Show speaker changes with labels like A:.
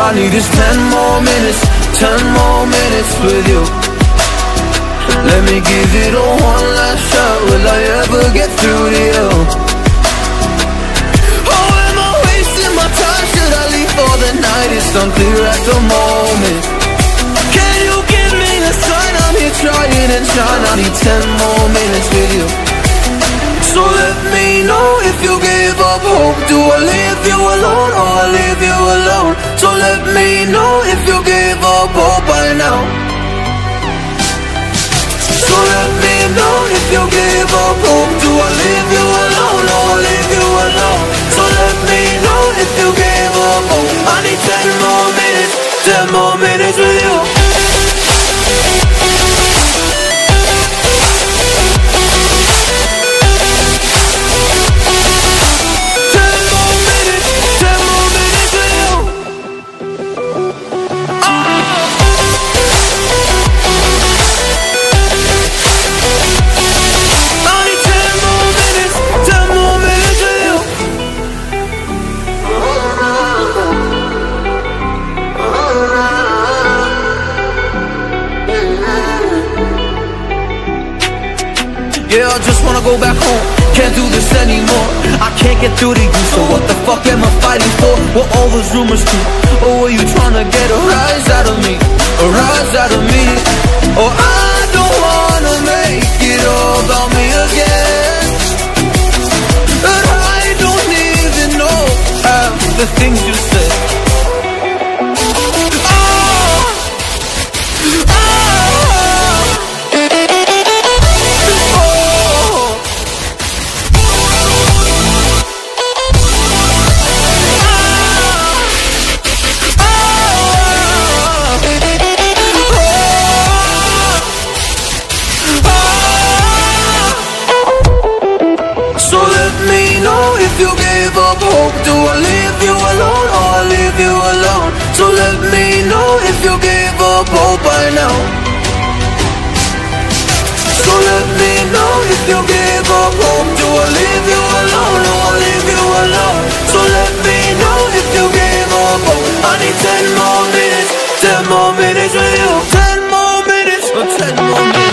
A: I need is 10 more minutes, 10 more minutes with you. Let me give it a one last shot. Will I ever get through to you? Oh, am I wasting my time? Should I leave for the night? It's unclear at the moment. Can you give me a sign? I'm here trying and trying. I need 10 more minutes with you. So let me know if you give up hope. Do I leave you alone or I leave you alone? So let me know if you give up hope by now. So let me know if you give up hope. Do I leave you alone or I leave you alone? So let me know if you give up hope. I need 10 more minutes, 10 more minutes with you. Yeah, I just wanna go back home. Can't do this anymore. I can't get through to you, so what the fuck am I fighting for? Were all those rumors true? Or were you trying to get a rise out of me? A rise out of me? Or I don't wanna make it all about me again. But I don't even know half the things you said. If you give up hope, do I leave you alone or I leave you alone? So let me know if you give up hope by now. So let me know if you give up hope. Do I leave you alone or I leave you alone? So let me know if you give up hope. I need 10 more minutes, 10 more minutes with you. 10 more minutes, or 10 more minutes.